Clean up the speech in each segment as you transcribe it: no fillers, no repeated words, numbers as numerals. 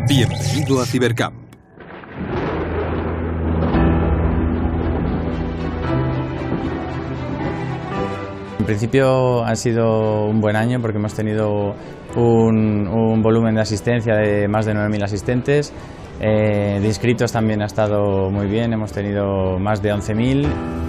Bienvenido a Cybercamp. En principio ha sido un buen año porque hemos tenido un volumen de asistencia de más de 9.000 asistentes. De inscritos también ha estado muy bien, hemos tenido más de 11.000.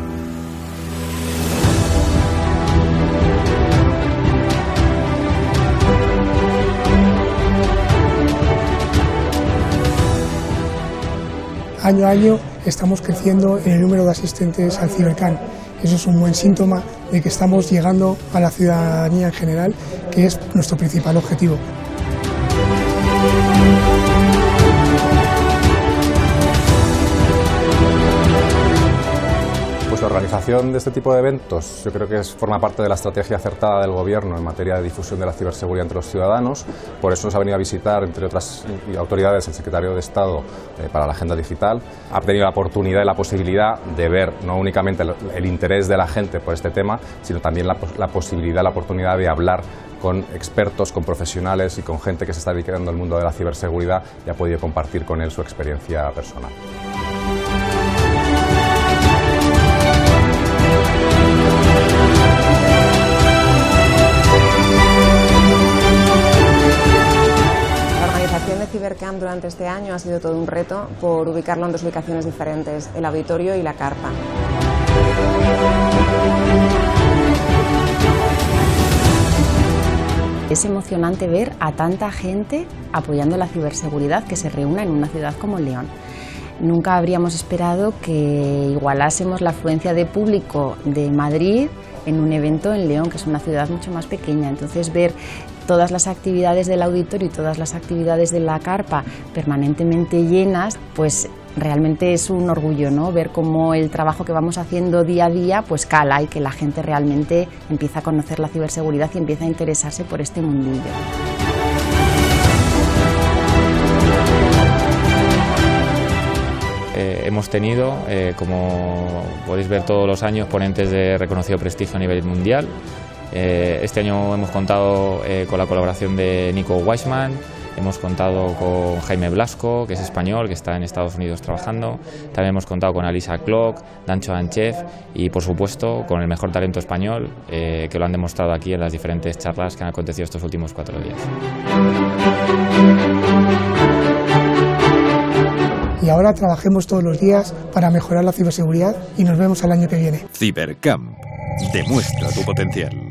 Año a año estamos creciendo en el número de asistentes al Cybercamp. Eso es un buen síntoma de que estamos llegando a la ciudadanía en general, que es nuestro principal objetivo. Pues la organización de este tipo de eventos yo creo que forma parte de la estrategia acertada del Gobierno en materia de difusión de la ciberseguridad entre los ciudadanos. Por eso nos ha venido a visitar, entre otras autoridades, el secretario de Estado para la Agenda Digital. Ha tenido la oportunidad y la posibilidad de ver no únicamente el interés de la gente por este tema, sino también la posibilidad, la oportunidad de hablar con expertos, con profesionales y con gente que se está dedicando al mundo de la ciberseguridad y ha podido compartir con él su experiencia personal. De Cybercamp durante este año ha sido todo un reto por ubicarlo en dos ubicaciones diferentes, el auditorio y la carpa. Es emocionante ver a tanta gente apoyando la ciberseguridad que se reúna en una ciudad como León. Nunca habríamos esperado que igualásemos la afluencia de público de Madrid en un evento en León, que es una ciudad mucho más pequeña. Entonces, ver todas las actividades del auditorio y todas las actividades de la carpa permanentemente llenas, pues realmente es un orgullo, ¿no? Ver cómo el trabajo que vamos haciendo día a día pues cala y que la gente realmente empieza a conocer la ciberseguridad y empieza a interesarse por este mundillo. Hemos tenido, como podéis ver todos los años, ponentes de reconocido prestigio a nivel mundial. Este año hemos contado con la colaboración de Nico Weissman, hemos contado con Jaime Blasco, que es español, que está en Estados Unidos trabajando. También hemos contado con Alisa Clock, Dancho Anchef y, por supuesto, con el mejor talento español, que lo han demostrado aquí en las diferentes charlas que han acontecido estos últimos 4 días. Y ahora trabajemos todos los días para mejorar la ciberseguridad y nos vemos el año que viene. Cybercamp. Demuestra tu potencial.